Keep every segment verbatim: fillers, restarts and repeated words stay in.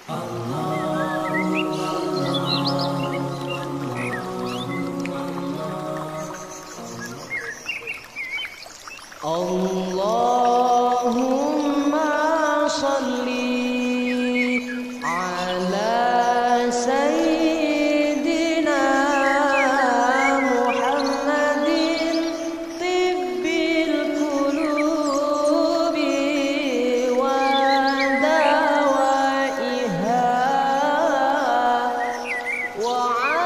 Allahumma salli ala sayyidina Muhammadin tibbil qulubi wa dawaiha wa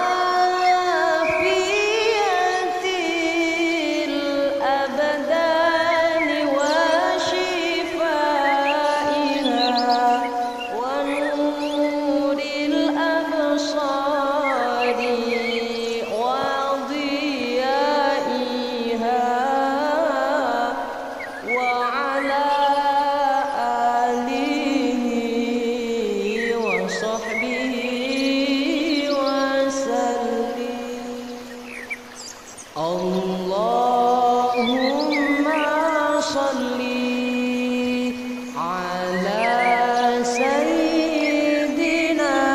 afiyatil abdan wa shifaiha wa nuril absari wa diyaiha wa ala alihi wa sahbihi wa sallim. Allahumma salli ala sayyidina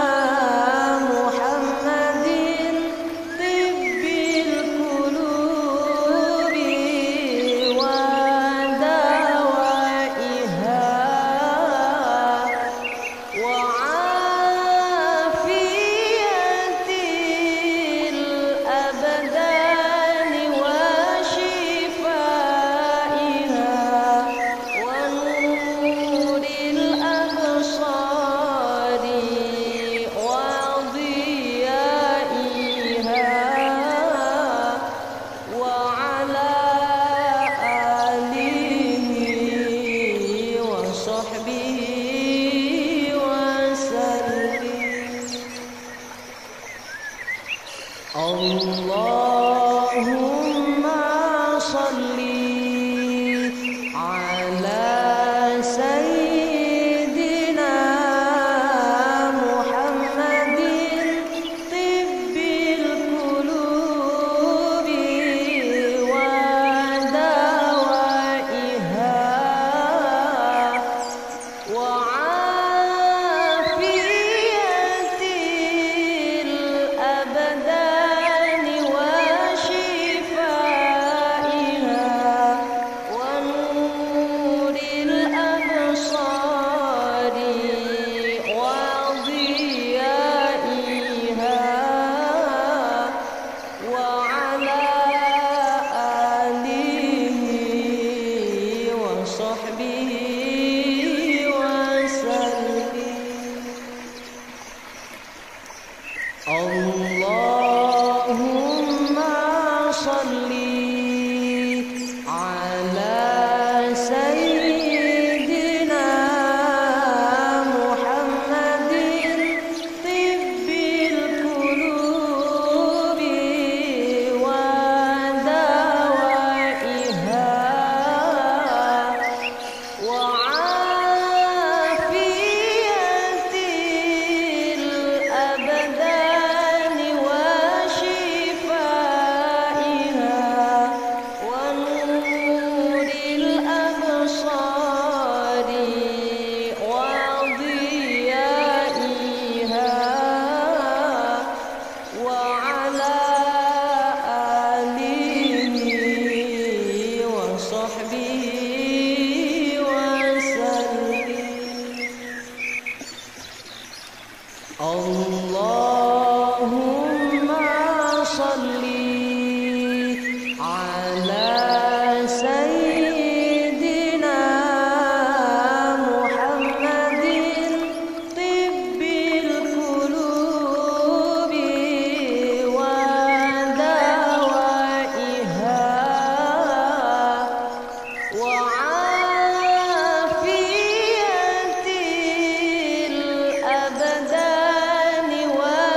Muhammadin tibbil qulubi wa dawaiha wa afiyatil abdan wa shifaiha wa nuril absari wa diyaiha wa ala alihi wa sahbihi wa sallim. Allahumma salli ala sayyidina Muhammadin tibbil qulubi wa dawaiha wa afiyatil abdan wa shifaiha wa nuril absari wa diyaiha wa ala alihi wa sahbihi wa sallim. Allahumma salli ala sayyidina Muhammadin tibbil qulubi wa dawaiha wa afiyatil abdan wa shifaiha wa nuril absari wa diyaiha wa ala alihi wa sahbihi wa sallim. Allahumma salli ala sayyidina Muhammadin tibbil qulubi wa dawaiha wa afiyatil abdan wa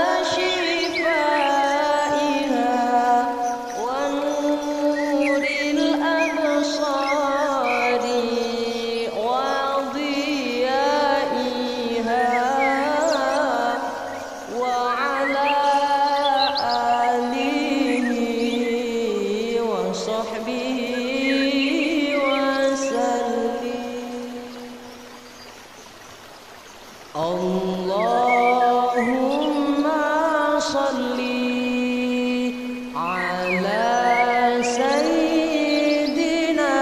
Allahumma salli ala sayyidina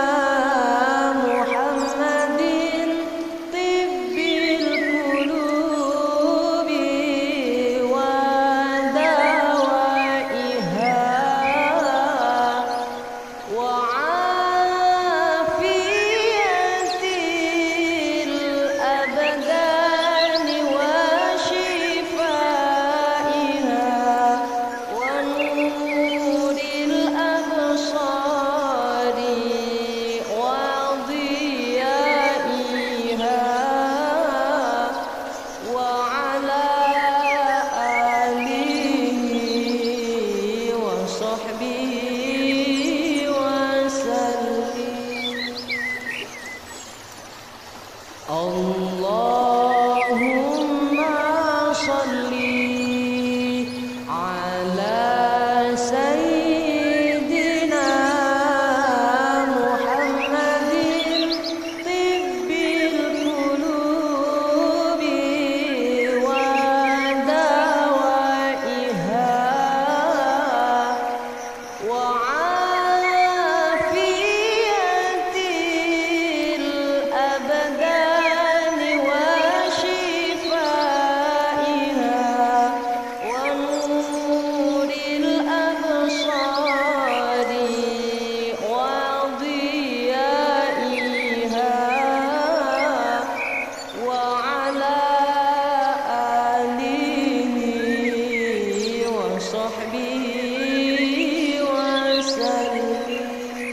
Muhammadin tibbil qulubi wa dawaiha wa afiyatil abdani wa shifaiha wa nuril absari wa diyaiha wa ala alihi wa sahbihi wa sallim. Allahumma salli ala sayyidina Muhammadin tibbil qulubi wa dawaiha wa afiyatil abdani wa shifaiha wa nuril absari wa diyaiha wa ala alihi wa sahbihi wa sallim.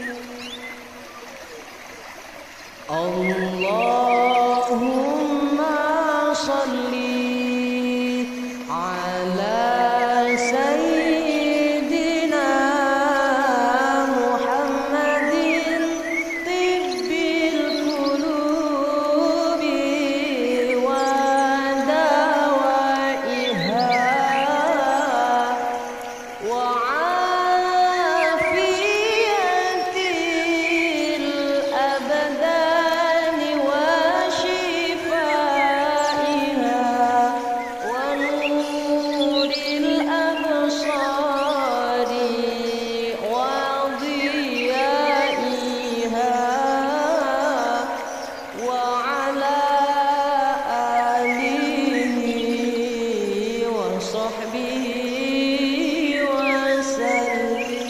Allahumma salli ala sayyidina Muhammadin tibbil qulubi wa dawaiha wa afiyatil abdani wa shifaiha wa nuril absari wa diyaiha wa ala alihi wa sahbihi wa sallim.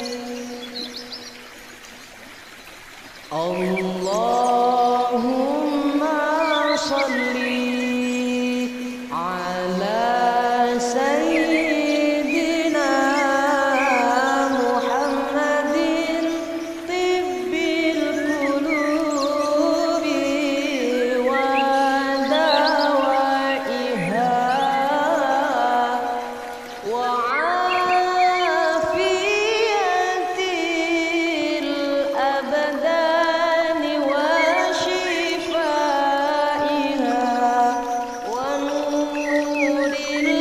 Allahumma salli ala sayyidina Muhammadin tibbil qulubi wa dawaiha wa afiyatil abdani wa shifaiha wa nuril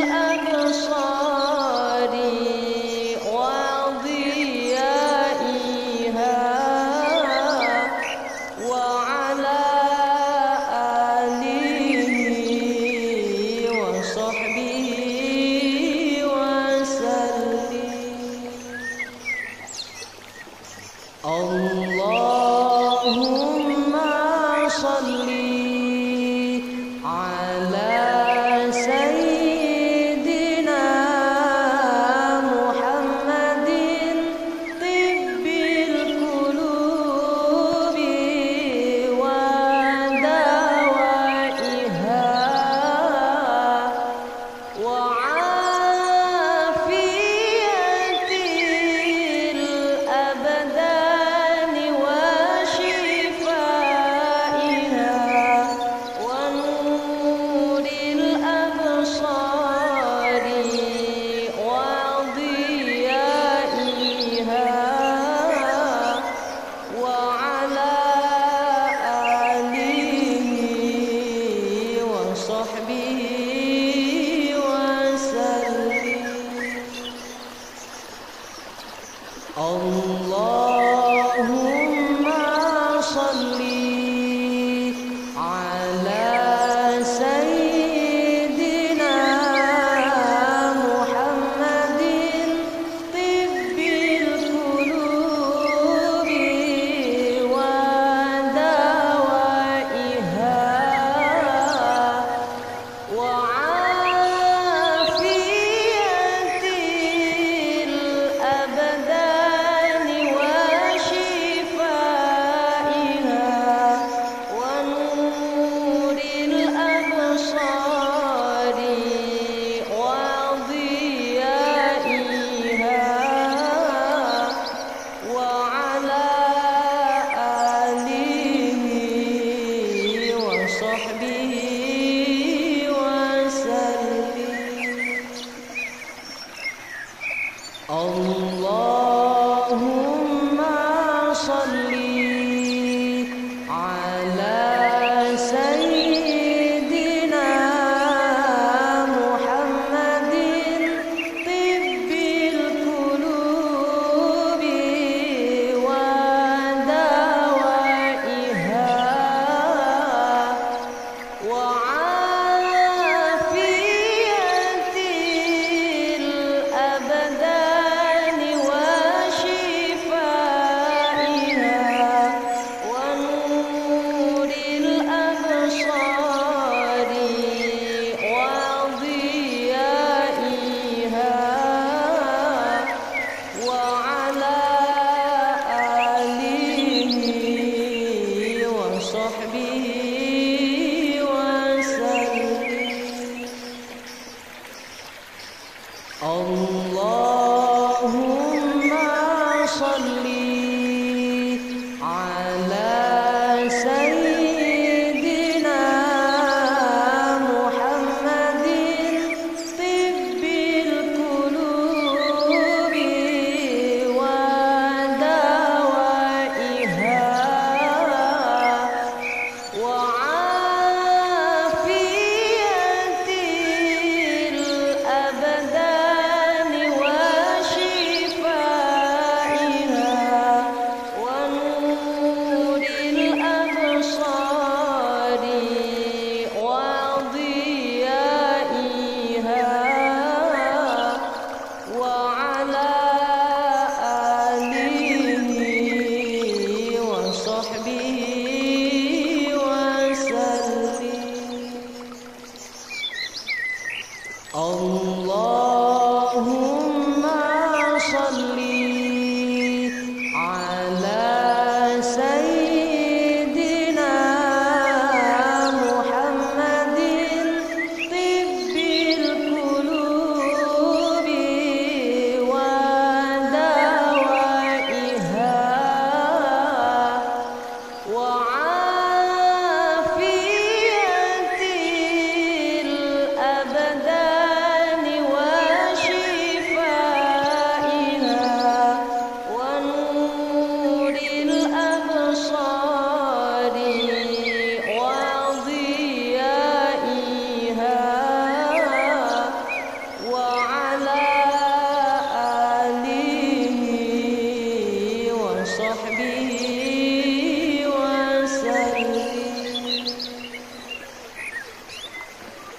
absari wa diyaiha wa ala alihi wa sahbihi wa sallim. Allahumma salli ala sayyidina Muhammadin tibbil qulubi wa dawaiha wa afiyatil abdani wa shifaiha wa nuril absari wa diyaiha wa ala alihi wa sahbihi wa sallim. Allahumma salli ala sayyidina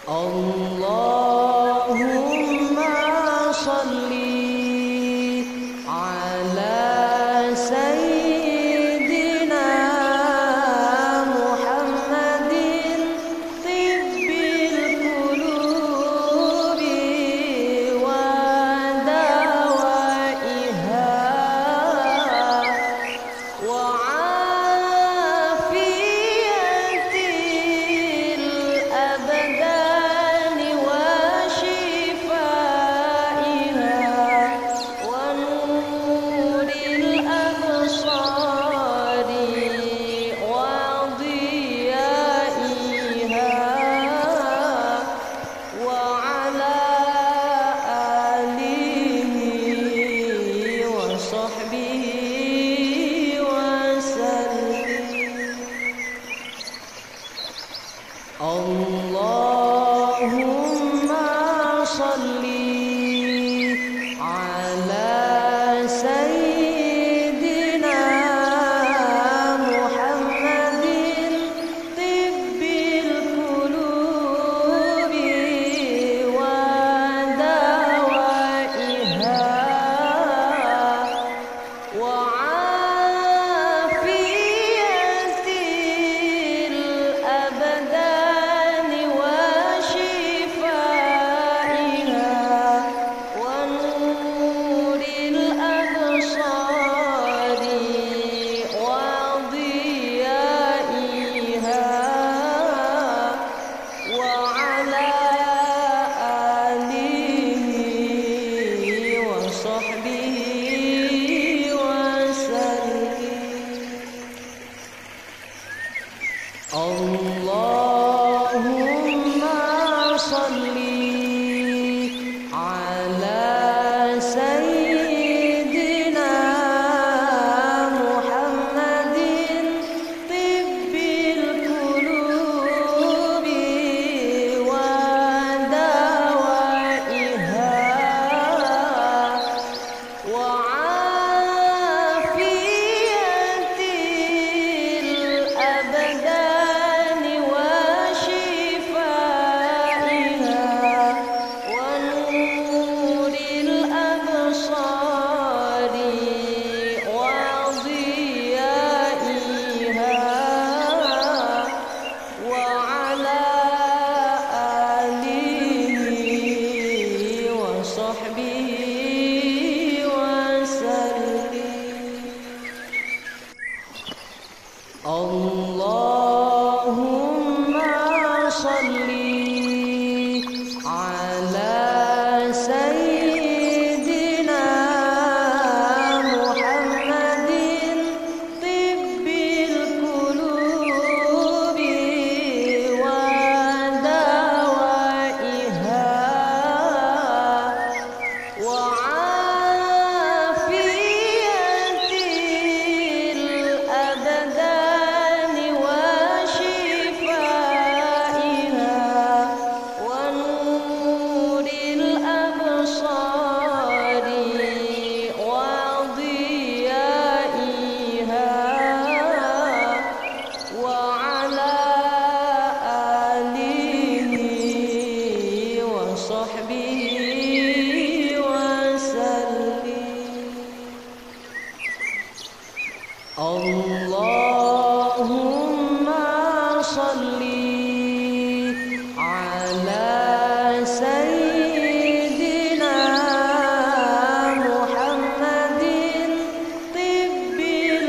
Allahumma sholli ala sayyidina Muhammadin tibbil qulubi wa dawaiha wa afiyatil abdani wa shifaiha wa nuril absari wa diyaiha wa ala alihi wa sahbihi wa sallim. Allahumma sholli ala sayyidina Muhammadin tibbil qulubi wa dawaiha wa afiyatil abdani wa shifaiha wa nuril absari wa diyaiha wa ala alihi wa sahbihi wa sallim. Allahumma sholli ala sayyidina Muhammadin tibbil qulubi wa dawaiha wa afiyatil abdani wa shifaiha wa nuril absari wa diyaiha wa ala alihi wa sahbihi wa sallim. Allahumma sholli ala sayyidina Muhammadin tibbil qulubi wa dawaiha wa afiyatil abdani wa shifaiha wa nuril absari wa diyaiha wa ala alihi wa sahbihi wa sallim. Allahumma sholli ala sayyidina Muhammadin tibbil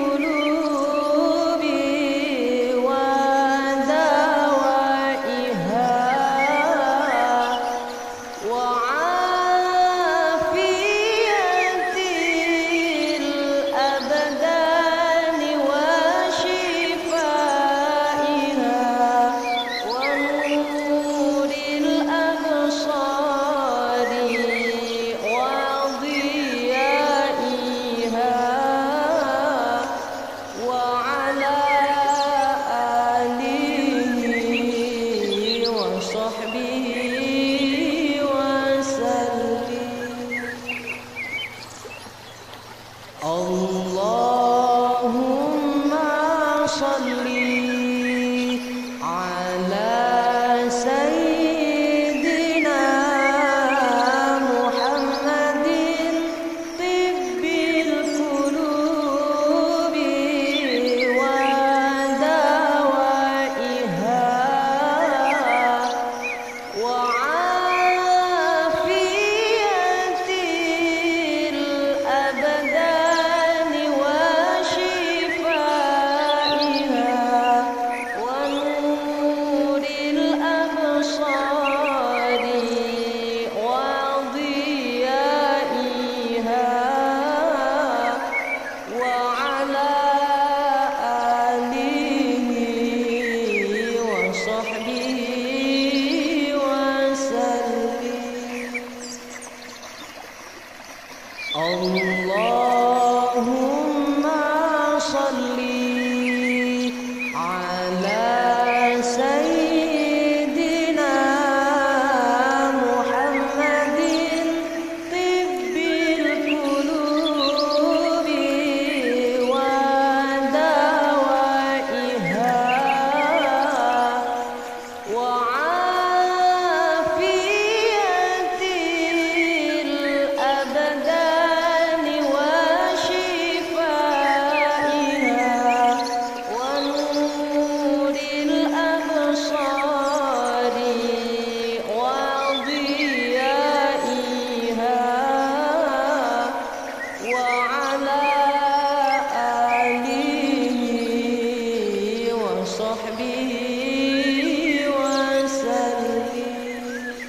qulubi wa dawaiha wa afiyatil abdani wa shifaiha wa nuril absari wa diyaiha wa ala alihi wa sahbihi wa sallim. Allahumma sholli ala sayyidina Allahumma salli ala sayyidina Muhammadin tibbil qulubi wa dawaiha wa afiyatil abdani wa shifaiha wa nuril absari wa diyaiha wa ala alihi wa sahbihi wa sallim.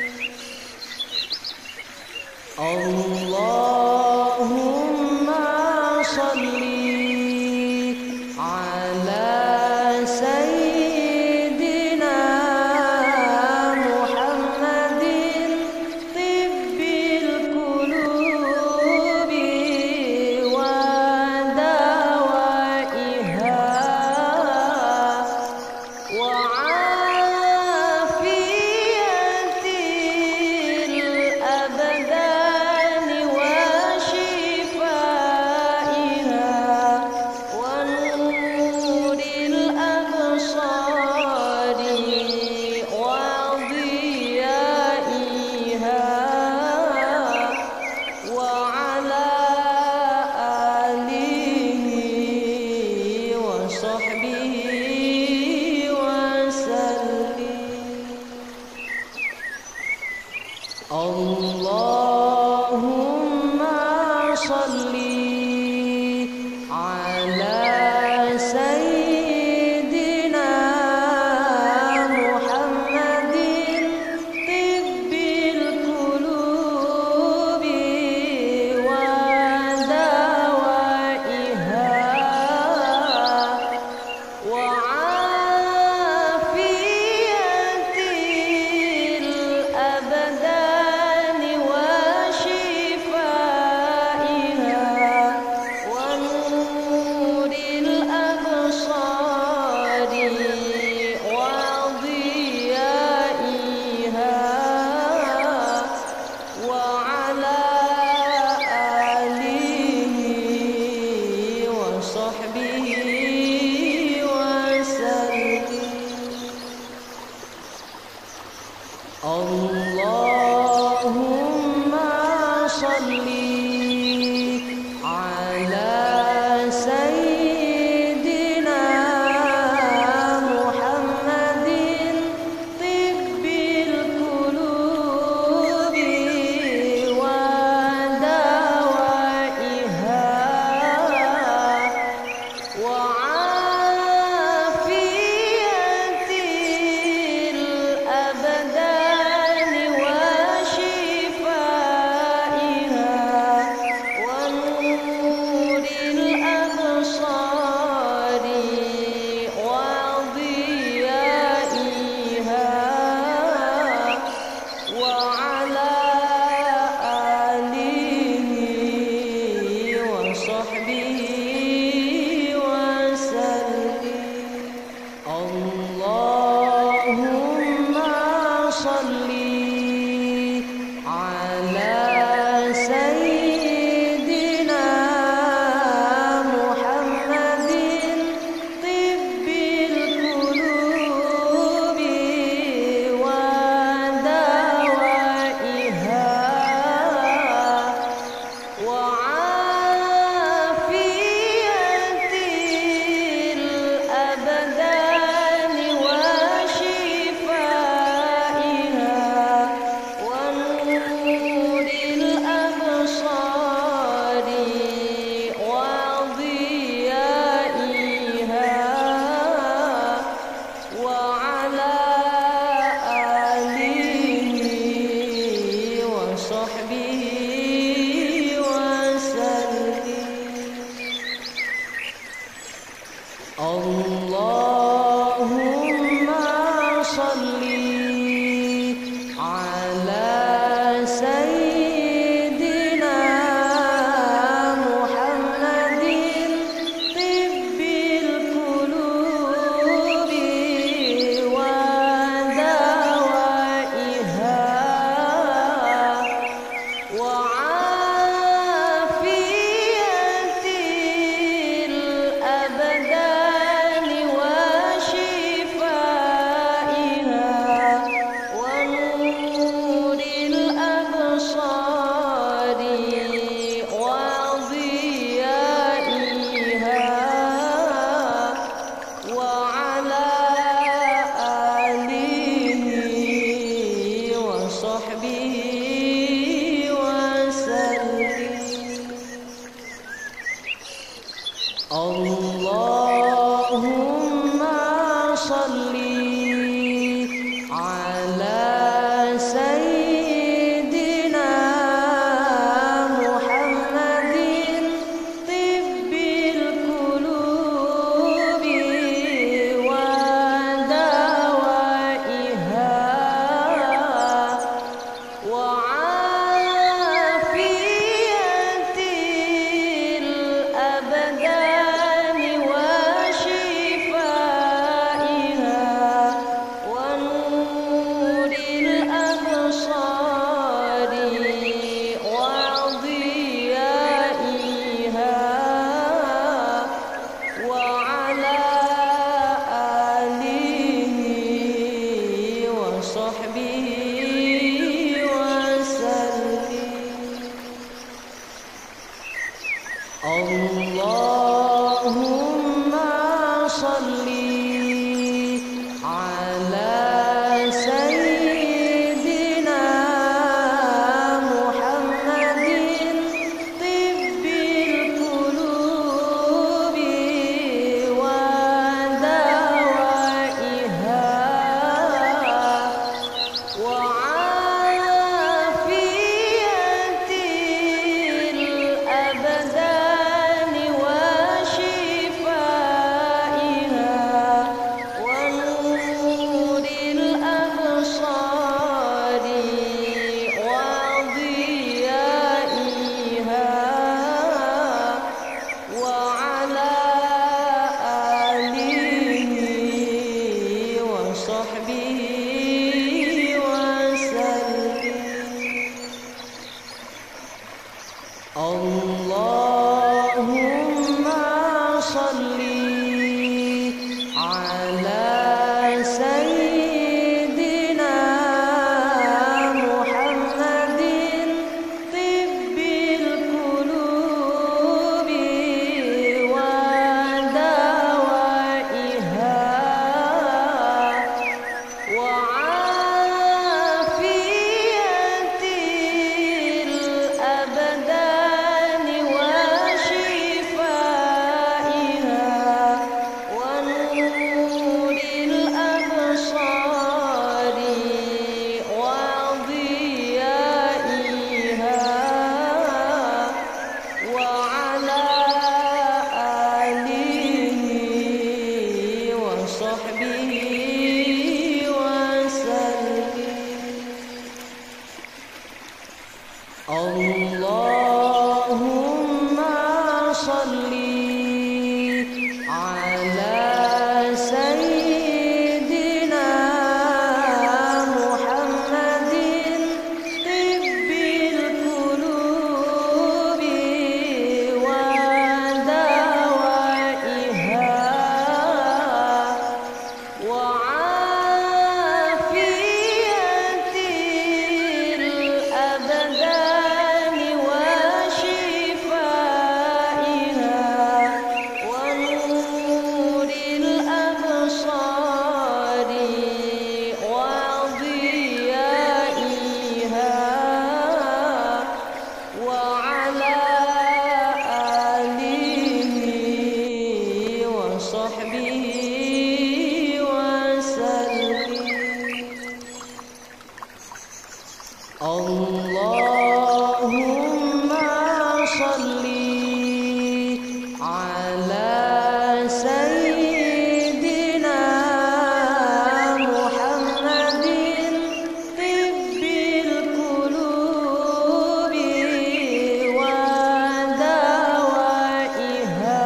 Allahumma salli ala sayyidina Muhammadin tibbil qulubi wa dawaiha wa afiyatil abdani wa shifaiha wa nuril absari wa diyaiha wa ala alihi wa sahbihi wa sallim. Allahumma salli ala sayyidina Muhammadin tibbil qulubi wa dawaiha wa afiyatil abdani wa shifaiha wa nuril absari wa diyaiha wa ala alihi wa sahbihi wa sallim. Allahumma salli ala sayyidina Muhammadin tibbil qulubi wa dawaiha wa afiyatil abdani wa وصحبه وسلم. اللهم صل على سيدنا محمد طب القلوب ودوائها وعافية الأبدان وشفائها ونور الأبصار وضيائها وعلى آله وصحبه وسلم. اللهم صل على سيدنا محمد طب القلوب ودوائها وعافية الأبدان وشفائها ونور الأبصار وضيائها وعلى آله وصحبه وسلم. اللهم صل على سيدنا محمد طب القلوب ودوائها وعافية الأبدان وشفائها ونور الأبصار وضيائها وعلى آله وصحبه وسلم. اللهم صل على سيدنا محمد طب القلوب ودوائها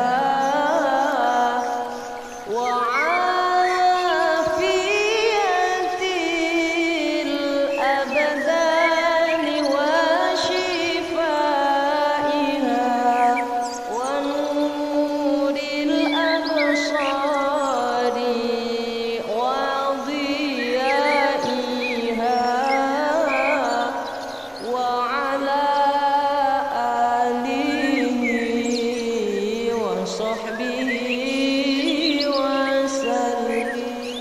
وعافية الأبدان وشفائها ونور الأبصار وضيائها وعلى آله وصحبه وسلم.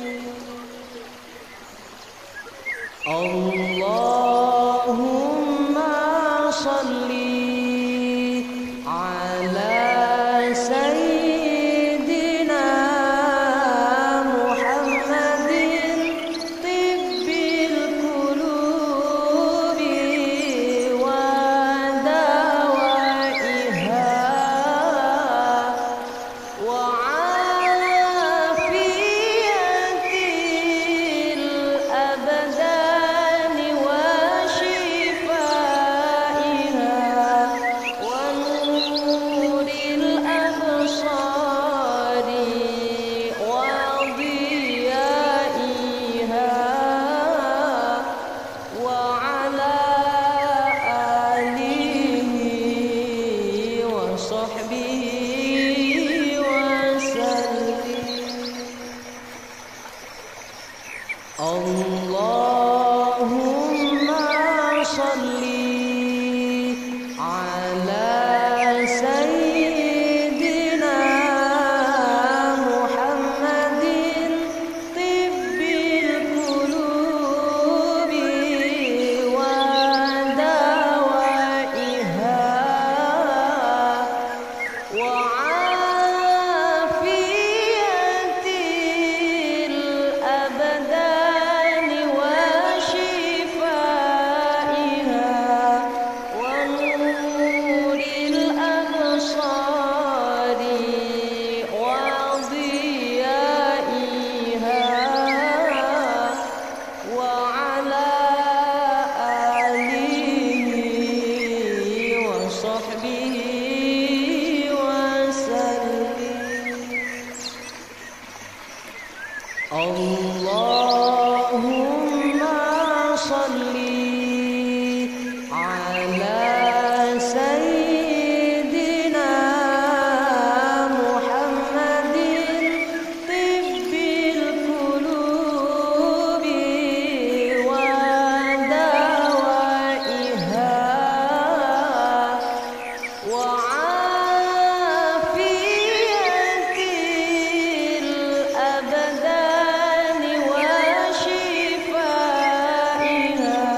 اللهم صل على سيدنا محمد طب القلوب ودوائها وعافية الأبدان Allahumma sholli ala sayyidina Muhammadin tibbil qulubi wa dawaiha wa afiyatil abdani wa shifaiha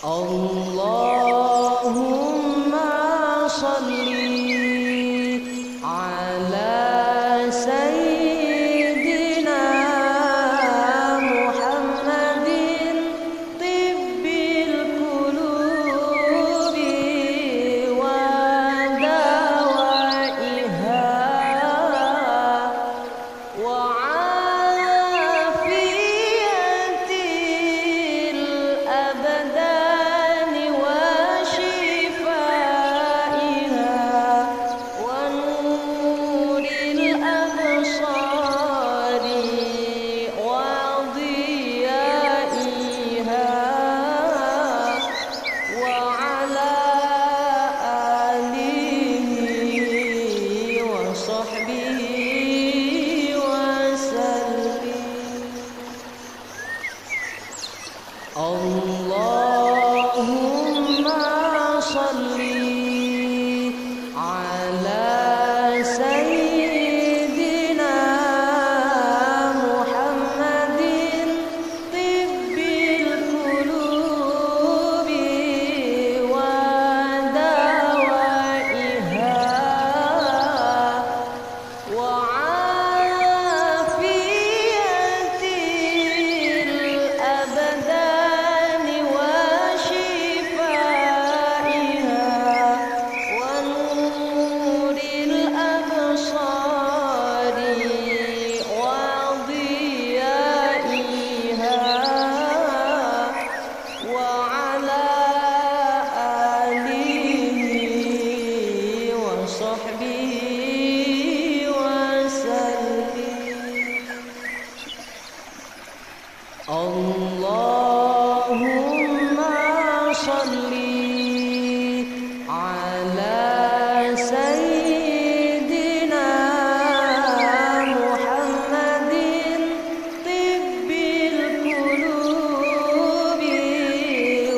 Allahumma sholli ala sayyidina Muhammadin tibbil qulubi wa dawaiha wa afiyatil abdani wa shifaiha wa nuril absari wa diyaiha wa ala alihi wa sahbihi wa sallim. Allahumma sholli ala sayyidina Muhammadin tibbil qulubi wa dawaiha wa afiyatil abdani wa shifaiha wa nuril absari wa diyaiha wa ala alihi wa sahbihi wa sallim. Allahumma sholli ala sayyidina Muhammadin tibbil qulubi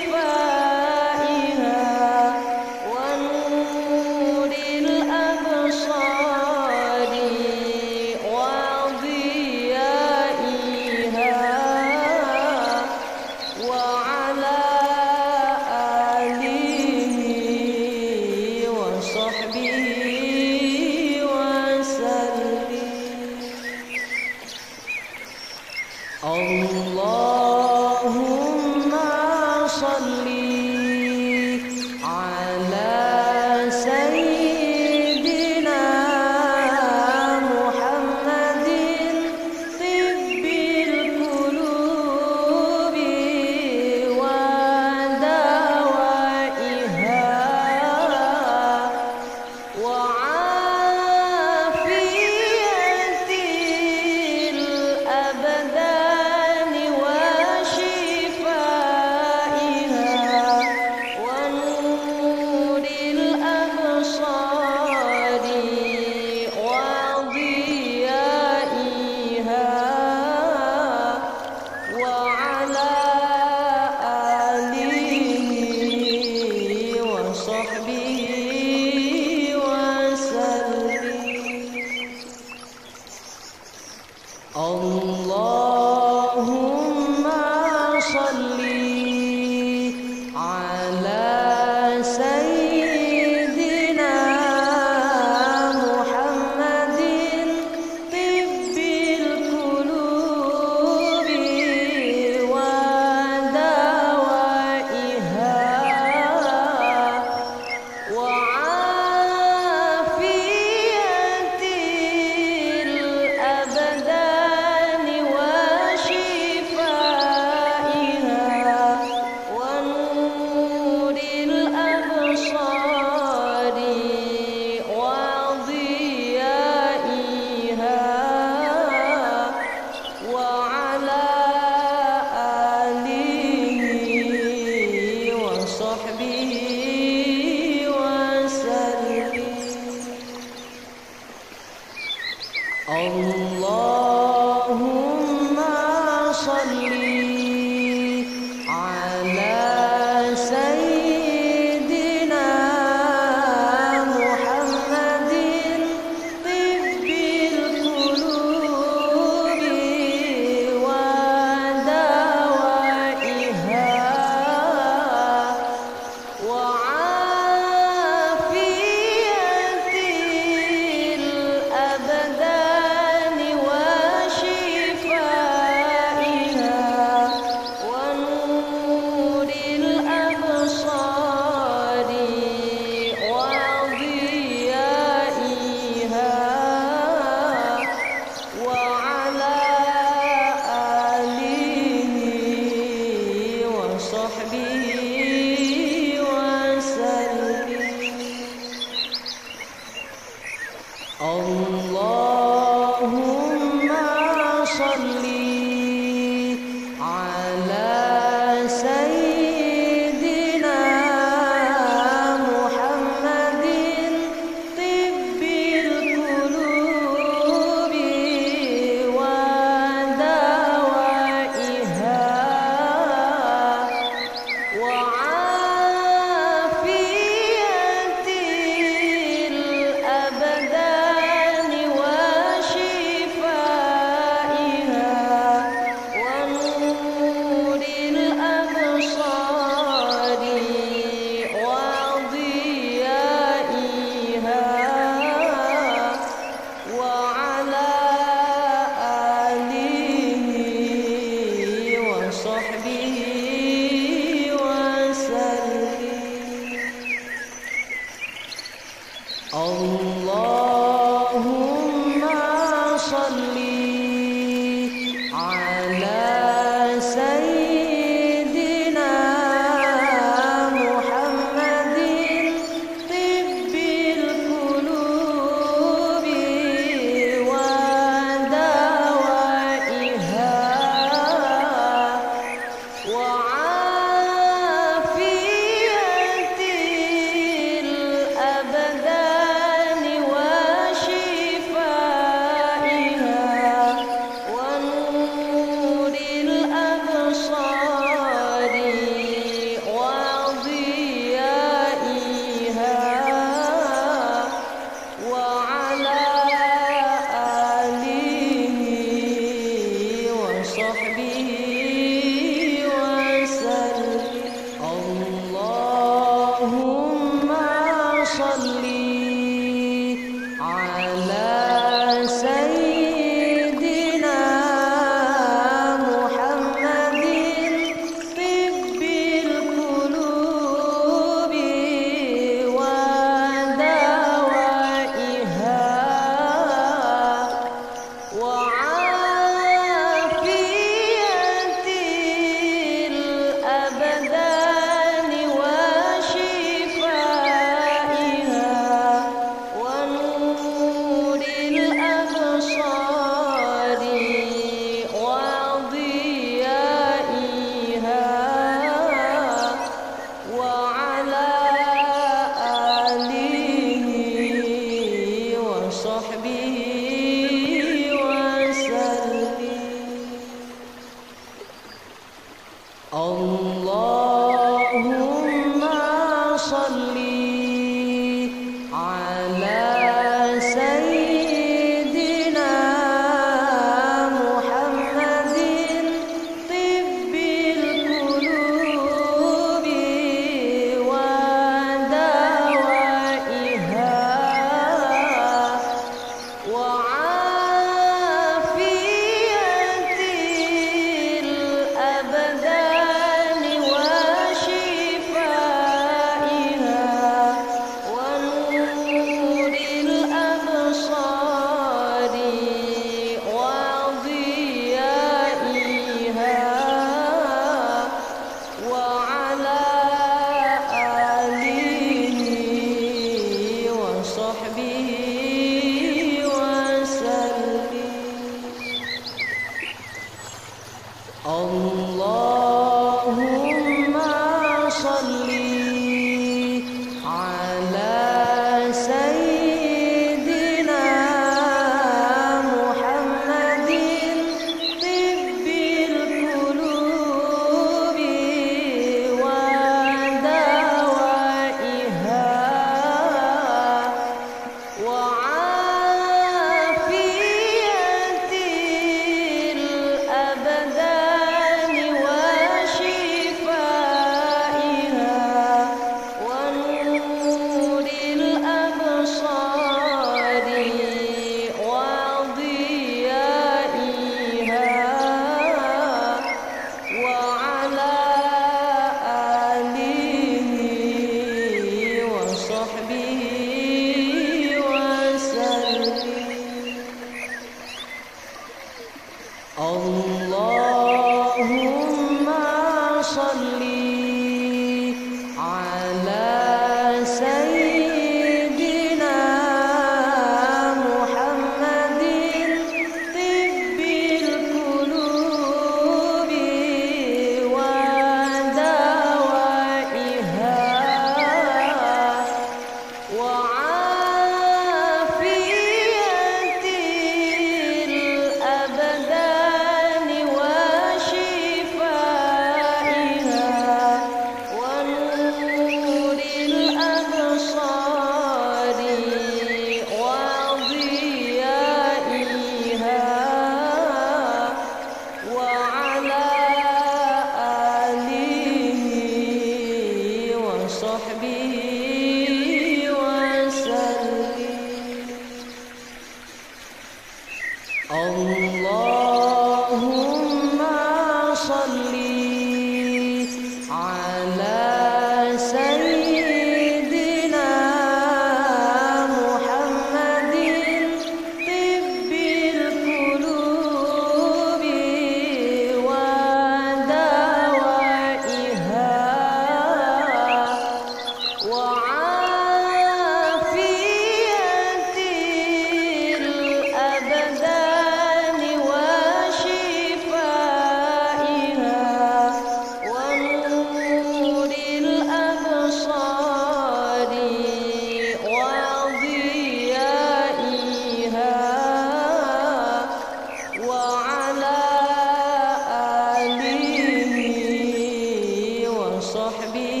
وصحبه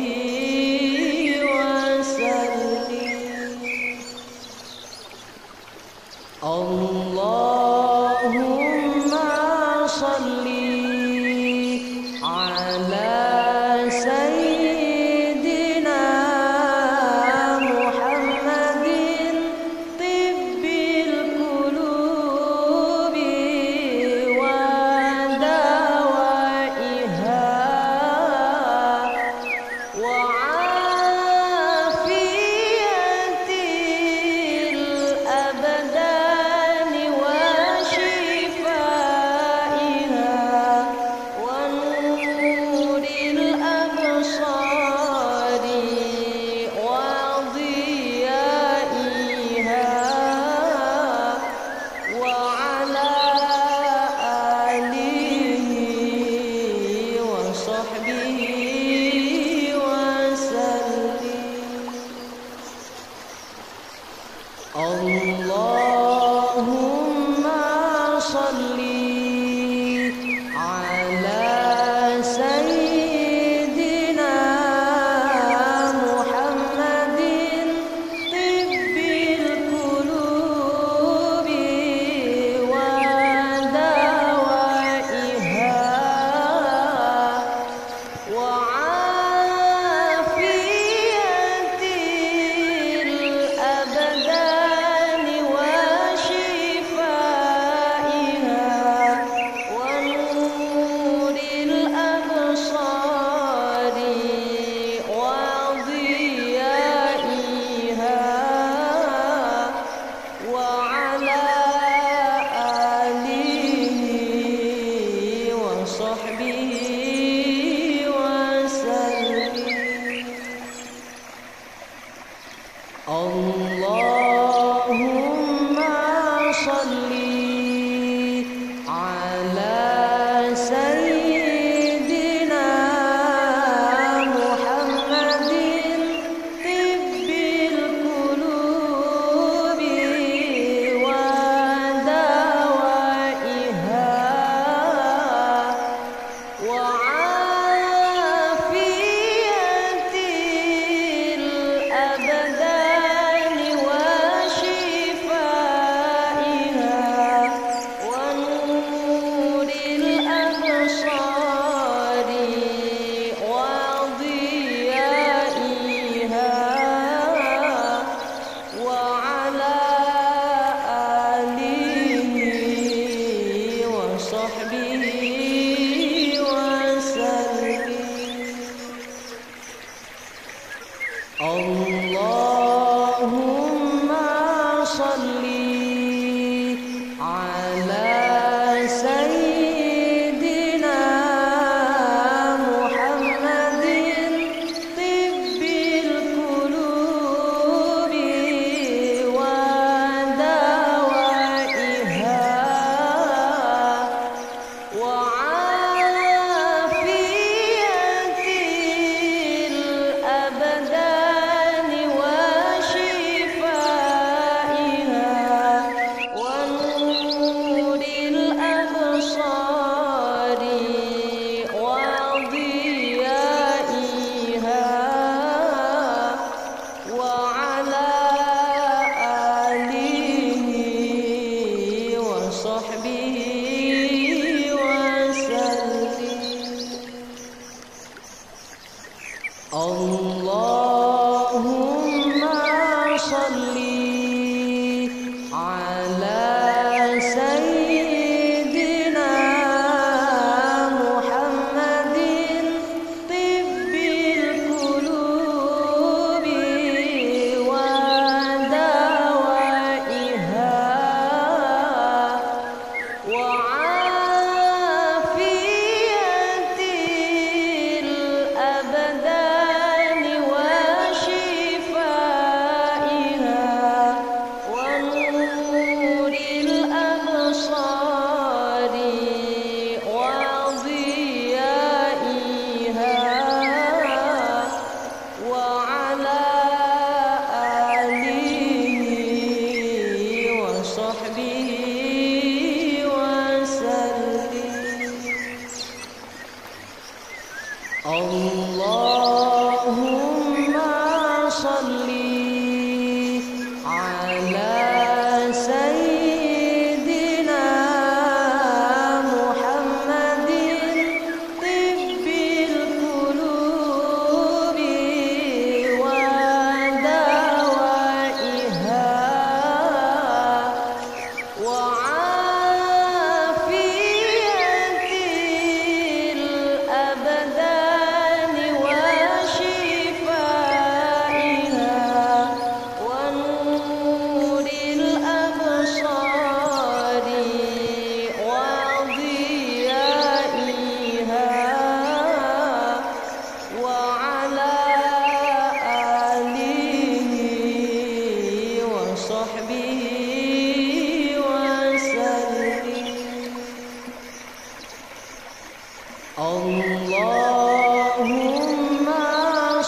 وسلم. اللهم صل على سيدنا محمد طب القلوب ودوائها وعافية الأبدان وشفائها ونور الأبصار وضيائها وعلى آله وصحبه وسلم. اللهم صل على سيدنا محمد طب القلوب ودوائها وعافية الأبدان وشفائها ونور الأبصار وضيائها وعلى آله وصحبه وسلم. اللهم صل على سيدنا محمد طب القلوب ودوائها وعافية الأبدان وشفائها ونور الأبصار وضيائها وعلى آله وصحبه وسلم. اللهم صل على سيدنا محمد طب القلوب ودوائها وعافية الأبدان وشفائها ونور الأبصار وضيائها وعلى آله وصحبه وسلم. اللهم صل على سيدنا محمد طب القلوب ودوائها وعافية الأبدان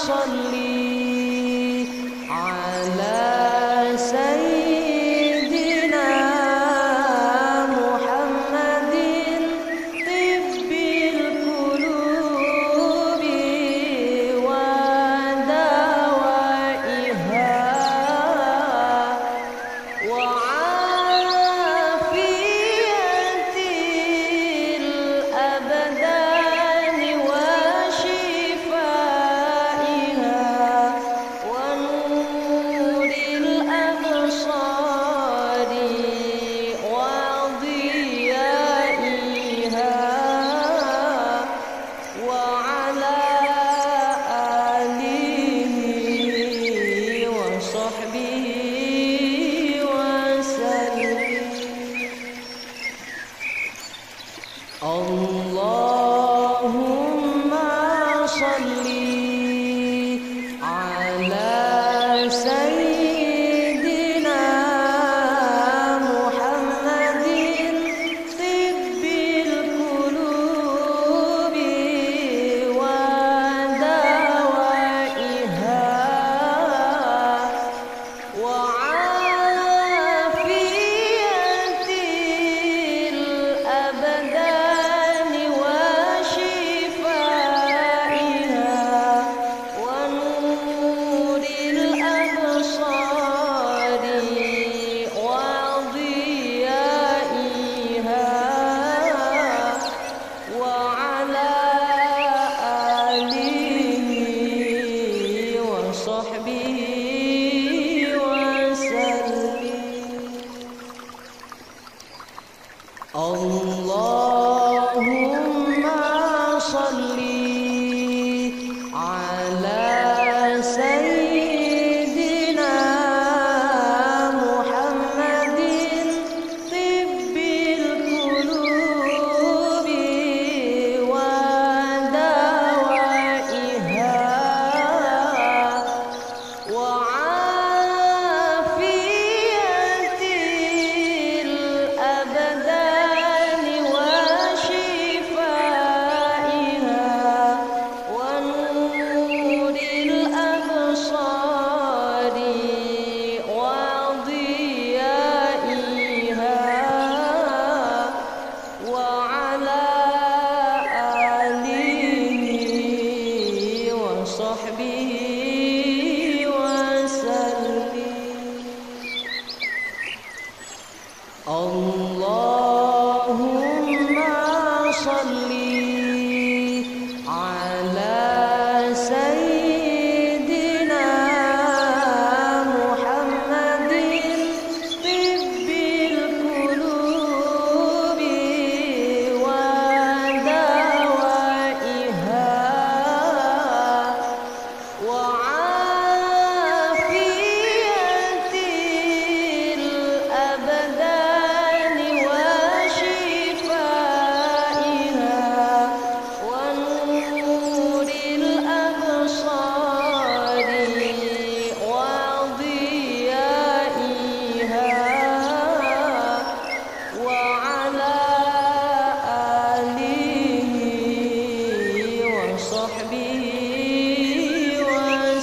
صل على سيدنا محمد طب القلوب ودوائها وعافية الأبدان وشفائها ونور الأبصار وضيائها وعلى آله وصحبه وسلم. اللهم صل على سيدنا محمد طب القلوب ودوائها وعافية الأبدان وشفائها ونور الأبصار وضيائها وعلى آله وصحبه وسلم. اللهم صل على سيدنا محمد طب القلوب ودوائها وعافية الأبدان وشفائها ونور الأبصار وضيائها وعلى آله وصحبه وسلم. اللهم صل على سيدنا محمد طب القلوب ودوائها وعافية الأبدان وشفائها ونور الأبصار وضيائها وعلى آله وصحبه وسلم.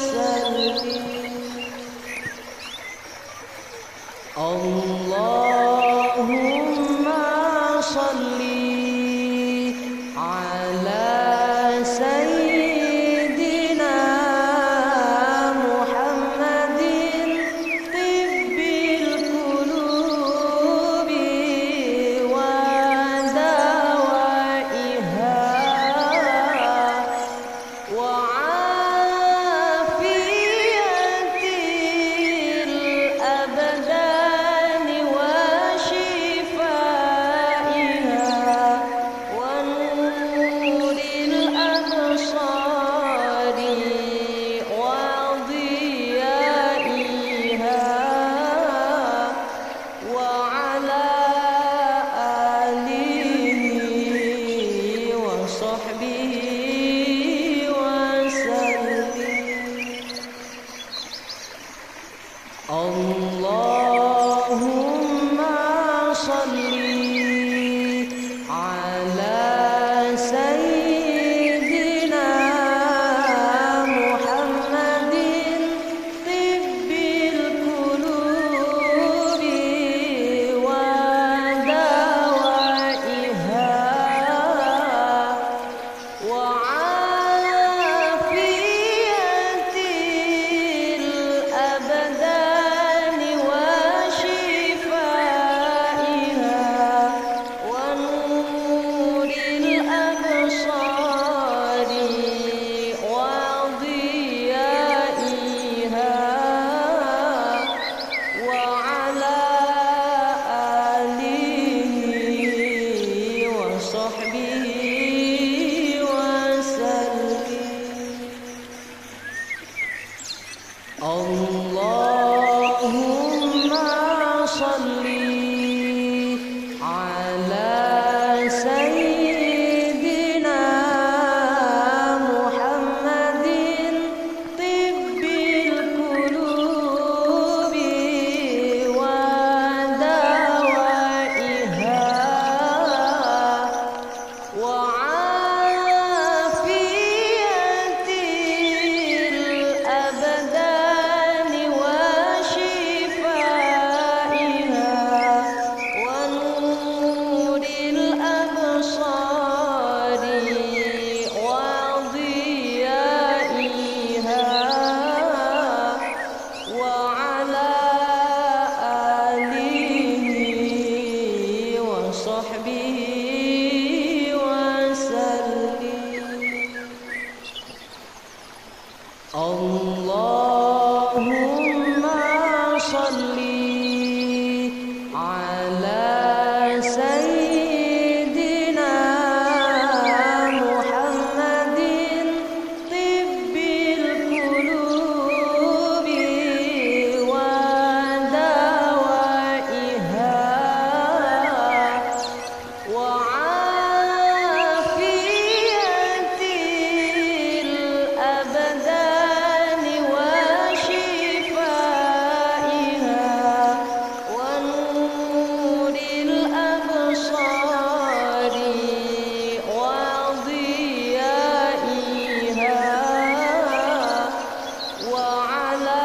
Allahumma salli ala sayyidina Muhammadin tibbil qulubi wa dawaiha wa afiyatil abdani wa shifaiha wa nuril absari wa diyaiha wa ala alihi wa sahbihi wa sallim. Allahumma salli ala sayyidina Muhammadin tibbil qulubi wa dawaiha wa afiyatil abdani wa shifaiha wa nuril absari wa diyaiha wa ala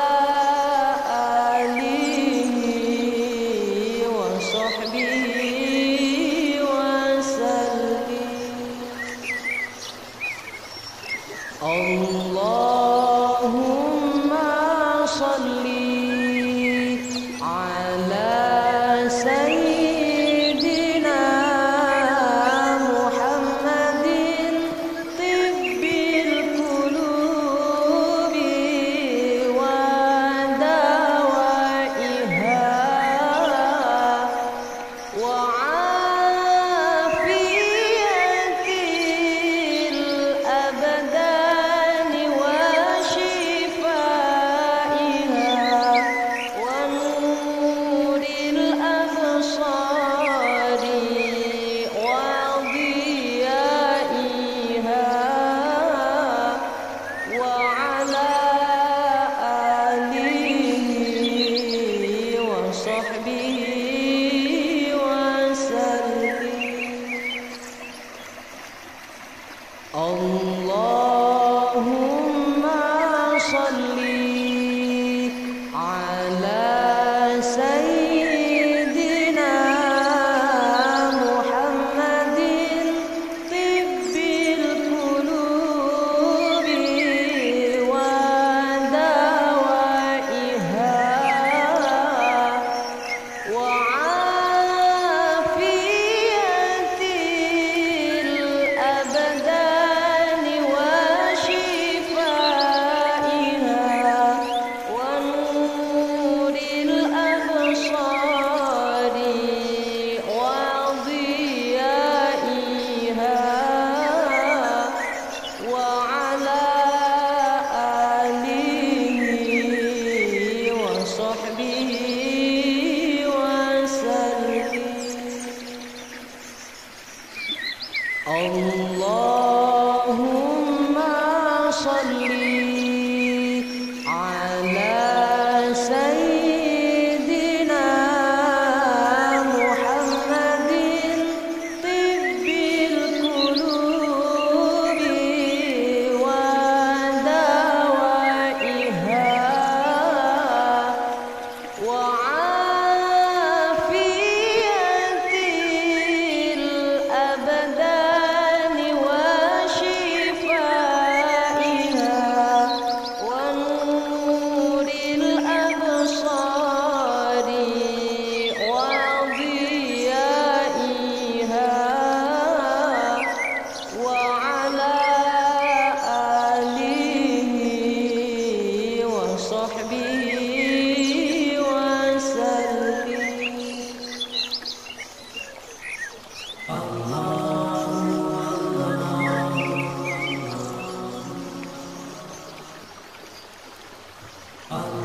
alihi wa sahbihi wa sallim. Allahumma salli ala sayyidina Muhammadin tibbil qulubi wa dawaiha wa afiyatil abdani wa shifaiha wa nuril absari wa diyaiha wa ala alihi wa sahbihi wa sallim. Allahumma salli ala sayyidina Muhammadin tibbil qulubi wa dawaiha wa afiyatil abdani wa shifaiha wa nuril absari wa diyaiha wa ala alihi wa sahbihi wa sallim. Allahumma salli ala sayyidina Muhammadin tibbil qulubi wa dawaiha wa afiyatil abdani wa shifaiha wa nuril absari wa diyaiha wa ala alihi wa sahbihi wa sallim. Allah